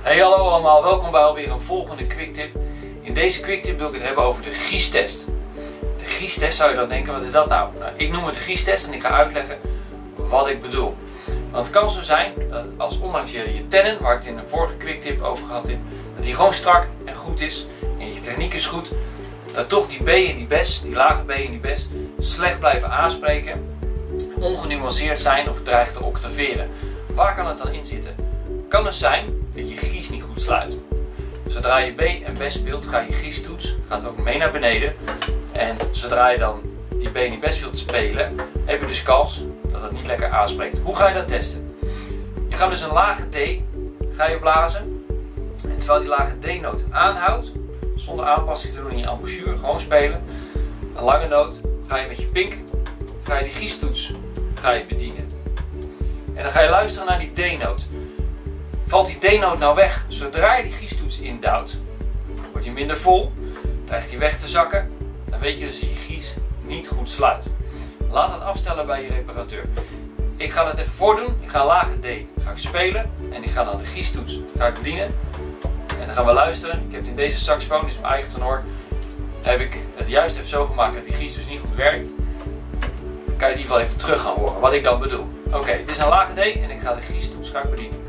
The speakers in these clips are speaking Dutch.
Hey, hallo allemaal, welkom bij alweer een volgende quicktip. In deze quicktip wil ik het hebben over de Gies-test. De Gies-test, zou je dan denken, wat is dat nou? Ik noem het de Gies-test en ik ga uitleggen wat ik bedoel. Want het kan zo zijn dat als ondanks je tenon, waar ik het in de vorige quicktip over gehad heb, dat die gewoon strak en goed is en je techniek is goed, dat toch die B en die bes, die lage B en die bes, slecht blijven aanspreken, ongenuanceerd zijn of dreigen te octaveren. Waar kan het dan in zitten? Het kan dus zijn dat je Gies niet goed sluit. Zodra je B en bes speelt, gaat je Gies-toets gaat ook mee naar beneden. En zodra je dan die B en die bes wilt spelen, heb je dus kans dat het niet lekker aanspreekt. Hoe ga je dat testen? Je gaat dus een lage D ga je blazen. En terwijl die lage D-noot aanhoudt, zonder aanpassing te doen in je embouchure, gewoon spelen. Een lange noot ga je met je pink, ga je die Gies-toets bedienen. En dan ga je luisteren naar die D-noot. Valt die D-noot nou weg zodra je die Gies-toets indouwt, wordt hij minder vol, dreigt hij weg te zakken, dan weet je dus dat je Gies niet goed sluit. Laat het afstellen bij je reparateur. Ik ga dat even voordoen. Ik ga een lage D ga ik spelen en ik ga dan de Gies-toets bedienen. En dan gaan we luisteren. Ik heb het in deze saxofoon, dit is mijn eigen tenor, heb ik het juist even zo gemaakt dat die Gies dus niet goed werkt. Dan kan je in ieder geval even terug gaan horen wat ik dan bedoel. Oké, dit is een lage D en ik ga de Gies-toets bedienen.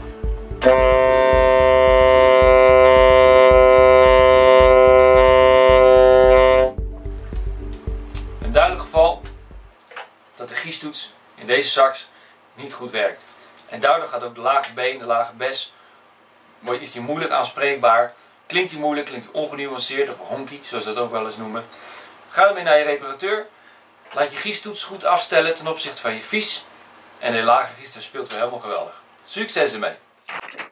Een duidelijk geval dat de Gies-toets in deze sax niet goed werkt. En daardoor gaat ook de lage B en de lage bes, is die moeilijk aanspreekbaar. Klinkt die moeilijk, klinkt die ongenuanceerd of honky, zoals ze dat ook wel eens noemen. Ga ermee naar je reparateur. Laat je Gies-toets goed afstellen ten opzichte van je vies. En de lage Gies speelt weer helemaal geweldig. Succes ermee!